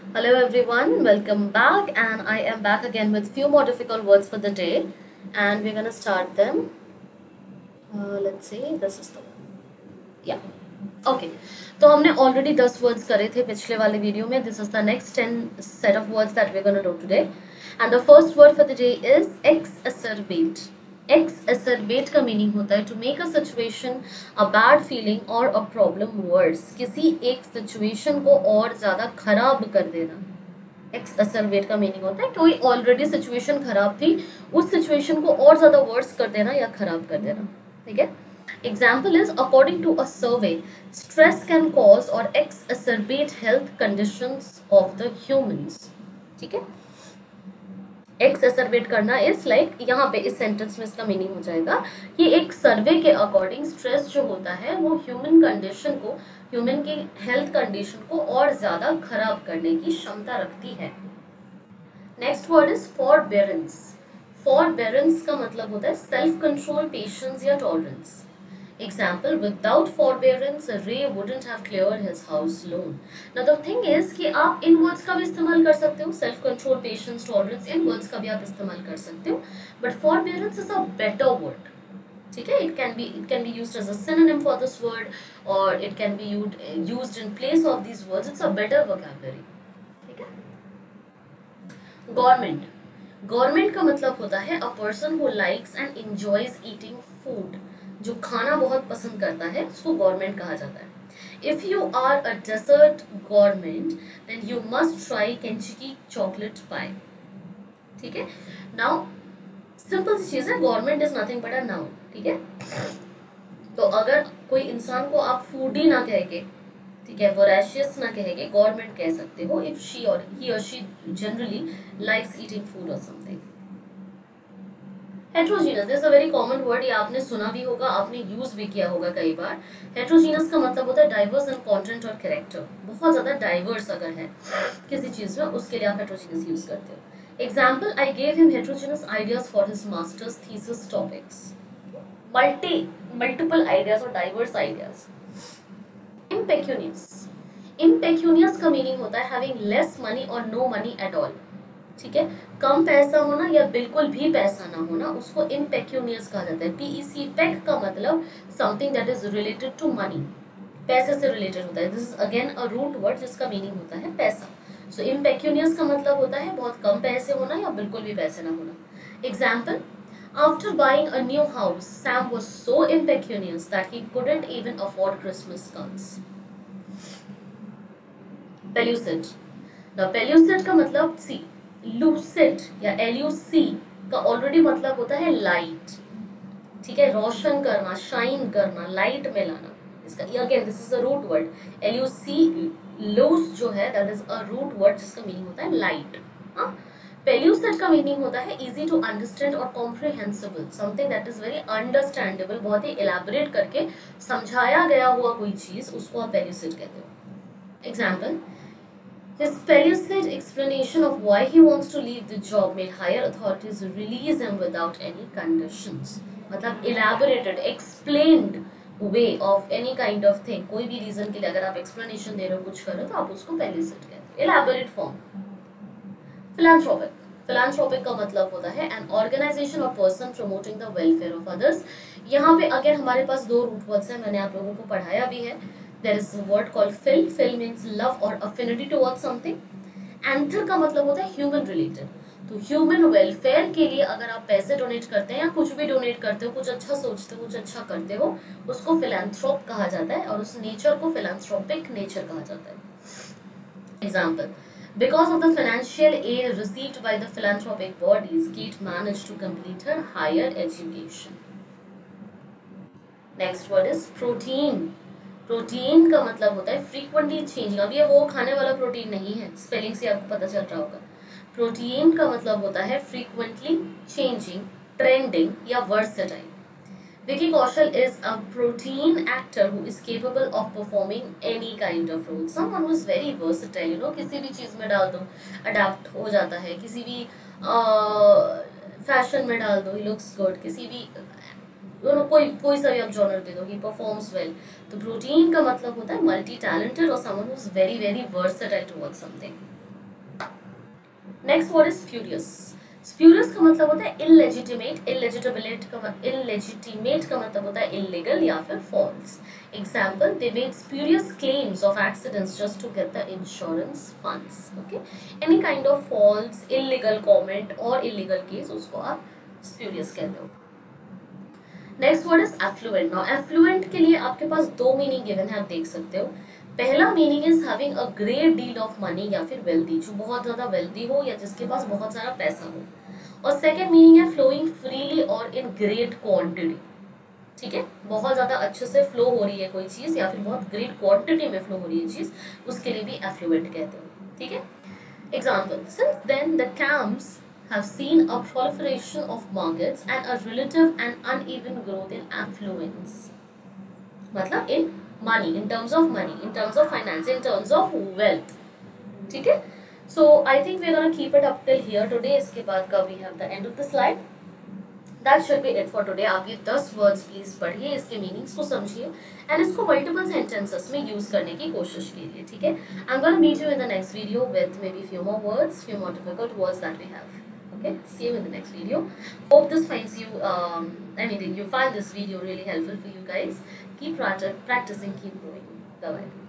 Hello everyone, welcome back, and I am back again with few more difficult words for the day, and we're gonna start them. Let's see, this is the one. Yeah. Okay. तो हमने already 10 words करे थे पिछले वाले video में. This is the next 10 set of words that we are gonna do today, and the first word for the day is exacerbate. Exacerbate का meaning होता है to make a situation, a bad feeling और a problem verse. किसी एक situation को और ज्यादा खराब कर देना. एक्सएसरबेट का मीनिंग होता है कोई ऑलरेडी सिचुएशन खराब थी, उस सिचुएशन को और ज्यादा वर्स कर देना या खराब कर देना. ठीक है. Example is, according to a survey, stress can cause or exacerbate health conditions of the humans. ठीक है. एक्सएसरबेट करना इज लाइक यहाँ पे इस सेंटेंस में इसका मीनिंग हो जाएगा कि एक सर्वे के अकॉर्डिंग स्ट्रेस जो होता है वो ह्यूमन कंडीशन को, ह्यूमन की हेल्थ कंडीशन को और ज्यादा खराब करने की क्षमता रखती है. Next word is forbearance. Forbearance का मतलब होता है सेल्फ कंट्रोल, पेशेंस या tolerance. Example, without forbearance, Ray wouldn't have cleared his house loan. Now the thing is कि आप इन वर्ड्स का भी इस्तेमाल कर सकते हो. सेल्फ कंट्रोल, पेशेंस, टॉलरेंस, इन वर्ड्स का भी आप इस्तेमाल कर सकते हो. But forbearance is a better word. ठीक है. It can be used as a synonym for this word, और it can be used in place of this words. It's a better vocabulary. ठीक है. गवर्नमेंट. गवर्नमेंट का मतलब होता है a person who likes and enjoys eating food. जो खाना बहुत पसंद करता है उसको गवर्नमेंट कहा जाता है. If you are a dessert gourmand then you must try Kentucky chocolate pie. ठीक है. नाउ सिंपल सी चीज है, gourmand is nothing but a noun. ठीक है. तो अगर कोई इंसान को आप फूडी ना कह के, ठीक है, वोरेशियस ना कह के गवर्नमेंट कह सकते हो इफ शी और ही और she generally likes eating food और something. Heterogeneous is a very common word. ये आपने सुना भी होगा, आपने यूज भी किया होगा कई बार. हेट्रोजीनस का मतलब होता है डाइवर्स इन कंटेंट और कैरेक्टर. बहुत ज्यादा डाइवर्स अगर है किसी चीज में, उसके लिए आप हेट्रोजीनस यूज करते हो. Example, I gave him heterogeneous ideas for his master's thesis topics. Multiple ideas और डाइवर्स आइडियाज. इम्पेक्यूनियस. इम्पेक्यूनियस का मीनिंग होता है हैविंग लेस मनी और नो मनी एट ऑल. ठीक है. कम पैसा होना या बिल्कुल भी पैसा ना होना, उसको इम्पेक्यूनियस कहा जाता है. पीईसी पेक का मतलब something that is related to money, पैसे से रिलेटेड होता है. This is again a root word जिसका मीनिंग होता है पैसा. सो इम्पेक्यूनियस का मतलब होता है बहुत कम पैसे होना या बिल्कुल भी पैसे ना होना. Example, after buying a new house Sam was so impecunious that he couldn't even afford Christmas cards. Pellucid. The pellucid का मतलब सी, लूसिड या LUC का ऑलरेडी मतलब होता है लाइट. ठीक है. रोशन करना, शाइन करना, लाइट में लाना. इसका again this is a root word. LUC luce जो है that is a root word जिसका मीनिंग होता है लाइट. पेल्यूसिड का मीनिंग होता है इजी टू अंडरस्टैंड और comprehensible, something that is very understandable. बहुत ही एलैबोरेट करके समझाया गया हुआ कोई चीज, उसको आप पेल्यूसिड कहते हो. Example, his pellucid explanation of why he wants to leave the job made higher authorities release him without any conditions. मतलब elaborated, explained way of any kind of thing. कोई भी reason के लिए अगर आप explanation दे रहे हो, कुछ कर रहे हो, तो आप उसको pellucid कहते हो. Elaborate form. Philanthropic. Philanthropic का मतलब होता है an organization or person promoting the welfare of others. यहाँ पे अगर हमारे पास दो रूट वर्ड्स हैं, मैंने आप लोगों को पढ़ाया भी है. There is a word called phil. Phil means love or affinity towards something. Anther का मतलब होता है human related. तो ह्यूमन वेलफेयर के लिए अगर आप पैसे डोनेट करते हैं या कुछ भी डोनेट करते हो, कुछ अच्छा सोचते हो, कुछ अच्छा करते हो, उसको फिलैंथ्रोप कहा जाता है, और उस नेचर को फिलैंथ्रोपिक नेचर कहा जाता है. Example, because of the financial aid received by the philanthropic bodies, Kate managed to complete her higher education. Next word is protein. Protean का मतलब होता है फ्रीक्वेंटली चेंजिंग. अब ये वो खाने वाला प्रोटीन नहीं है, स्पेलिंग से आपको पता चल रहा होगा. प्रोटीन का मतलब होता है फ्रीक्वेंटली चेंजिंग, ट्रेंडिंग या versatile. Vicky Kaushal is a protean actor who is capable of performing any kind of role. Someone who is very versatile. You know, किसी भी चीज में डाल दो अडेप्ट हो जाता है, किसी भी फैशन में डाल दो, ही लुक्स गुड. किसी भी कोई सा भी आप जॉनर दे दो, ही परफॉर्म्स वेल. तो प्रोटीन का मतलब होता है मल्टी टैलेंटेड और someone who is very very versatile towards something. Next word is spurious. Spurious का मतलब होता है इलेजिटिमेट, इलेजिटिमेट का मतलब होता है इलीगल या फिर false. Example, they made spurious claims of accidents just to get the insurance funds. Okay, any kind of false, illegal comment और इलीगल केस, उसको आप स्प्यूरियस कहते हो। Next word is affluent. Now affluent के लिए आपके पास दो मीनिंग गिवन है, आप देख सकते हो। पहला meaning is having a great deal of money या फिर वेल्दी, जो बहुत ज्यादा वेल्दी हो या जिसके पास बहुत सारा पैसा हो। और सेकंड मीनिंग है फ्लोइंग फ्रीली और इन ग्रेट क्वांटिटी। ठीक है, बहुत ज्यादा अच्छे से फ्लो हो रही है कोई चीज या फिर बहुत ग्रेट क्वांटिटी में फ्लो हो रही है चीज, उसके लिए भी एफ्लुएंट कहते हैं। ठीक है, example, since then the camps have seen a proliferation of markets and a relative and uneven growth in affluence. मतलब in money, in terms of money, in terms of finance, in terms of wealth. ठीक है, so I think we're gonna keep it up till here today. इसके बाद का we have the end of the slide. That should be it for today. आप ये 10 words please पढ़िए, इसके meanings को समझिए and इसको multiple sentences में use करने की कोशिश कीजिए। ठीक है, I'm gonna meet you in the next video with maybe few more words, few more difficult words that we have. Okay, see you in the next video. Hope this finds you you find this video really helpful for you guys. Keep practicing, keep growing. Bye bye.